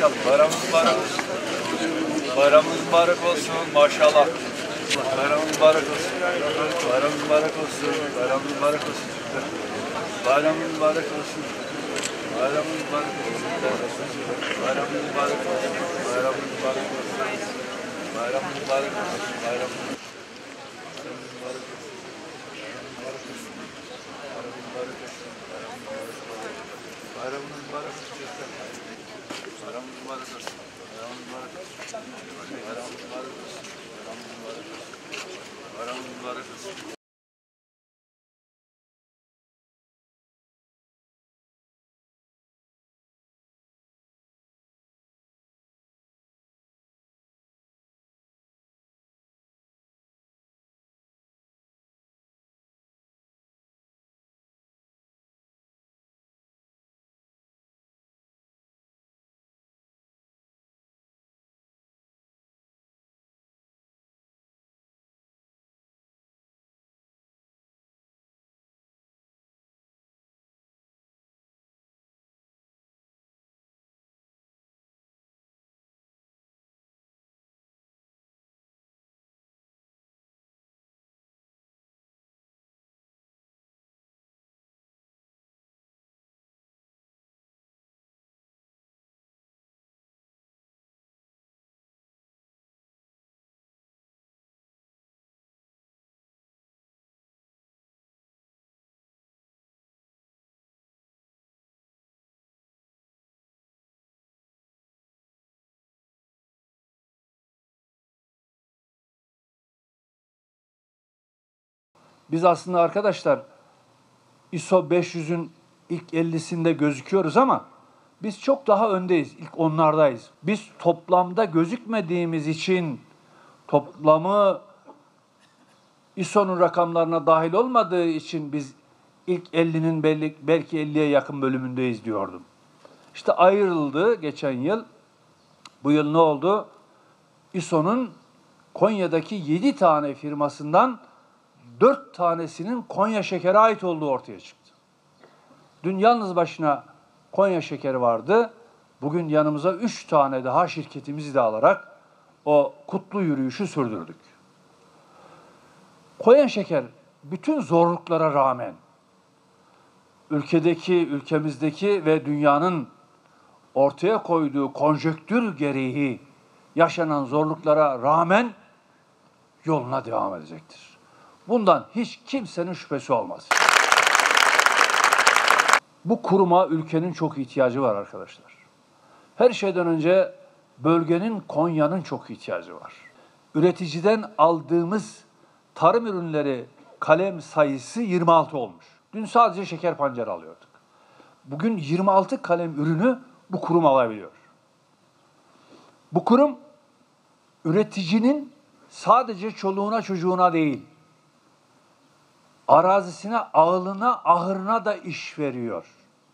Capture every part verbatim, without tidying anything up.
bakalım. Bayramınız mübarek olsun. Bayramınız mübarek olsun. Maşallah. Bayramınız mübarek olsun. Bayramınız mübarek olsun. Bayramınız mübarek olsun. Bayramınız mübarek olsun. Bayramınız mübarek olsun. Bayramınız mübarek olsun. Bayramınız mübarek olsun. Bayramınız mübarek olsun. Bayramınız Bayramınız mübarek olsun. Bayramınız mübarek olsun. Bayramınız mübarek olsun. Bayramınız mübarek olsun. Bayramınız mübarek olsun. Biz aslında arkadaşlar I S O beş yüzün ilk ellisinde gözüküyoruz ama biz çok daha öndeyiz. İlk onlardayız. Biz toplamda gözükmediğimiz için toplamı I S O'nun rakamlarına dahil olmadığı için biz ilk ellinin belli, belki elliye yakın bölümündeyiz diyordum. İşte ayrıldı geçen yıl. Bu yıl ne oldu? I S O'nun Konya'daki yedi tane firmasından dört tanesinin Konya Şeker'e ait olduğu ortaya çıktı. Dün yalnız başına Konya Şekeri vardı. Bugün yanımıza üç tane daha şirketimizi de alarak o kutlu yürüyüşü sürdürdük. Konya Şeker bütün zorluklara rağmen ülkedeki, ülkemizdeki ve dünyanın ortaya koyduğu konjonktür gereği yaşanan zorluklara rağmen yoluna devam edecektir. Bundan hiç kimsenin şüphesi olmaz. Bu kuruma ülkenin çok ihtiyacı var arkadaşlar. Her şeyden önce bölgenin, Konya'nın çok ihtiyacı var. Üreticiden aldığımız tarım ürünleri kalem sayısı yirmi altı olmuş. Dün sadece şeker pancarı alıyorduk. Bugün yirmi altı kalem ürünü bu kurum alabiliyor. Bu kurum üreticinin sadece çoluğuna çocuğuna değil, arazisine, ağılına, ahırına da iş veriyor.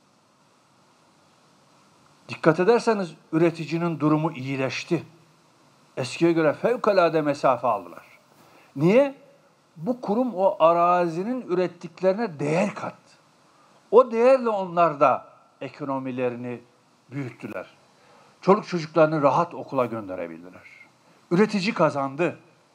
Dikkat ederseniz üreticinin durumu iyileşti. Eskiye göre fevkalade mesafe aldılar. Niye? Bu kurum o arazinin ürettiklerine değer kattı. O değerle onlar da ekonomilerini büyüttüler. Çoluk çocuklarını rahat okula gönderebildiler. Üretici kazandı.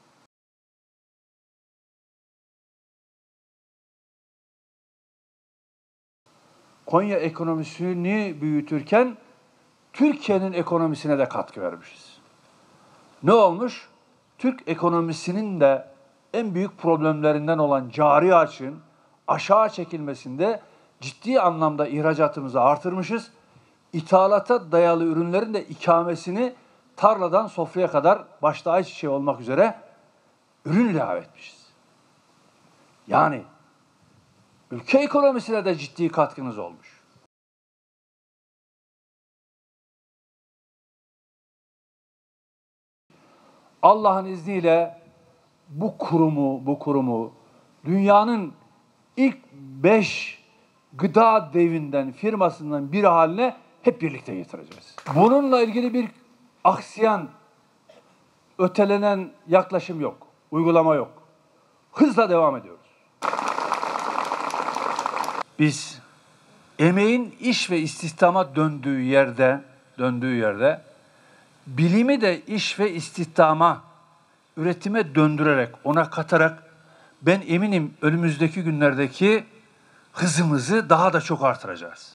Konya ekonomisini büyütürken Türkiye'nin ekonomisine de katkı vermişiz. Ne olmuş? Türk ekonomisinin de en büyük problemlerinden olan cari açığın aşağı çekilmesinde ciddi anlamda ihracatımızı artırmışız. İthalata dayalı ürünlerin de ikamesini tarladan sofraya kadar başta ayçiçeği olmak üzere ürün ilave etmişiz. Yani ülke ekonomisine de ciddi katkınız olmuş. Allah'ın izniyle bu kurumu, bu kurumu dünyanın ilk beş gıda devinden, firmasından biri haline hep birlikte getireceğiz. Bununla ilgili bir aksiyan, ötelenen yaklaşım yok, uygulama yok. Hızla devam ediyoruz. Biz emeğin iş ve istihdama döndüğü yerde döndüğü yerde bilimi de iş ve istihdama, üretime döndürerek, ona katarak ben eminim önümüzdeki günlerdeki hızımızı daha da çok artıracağız.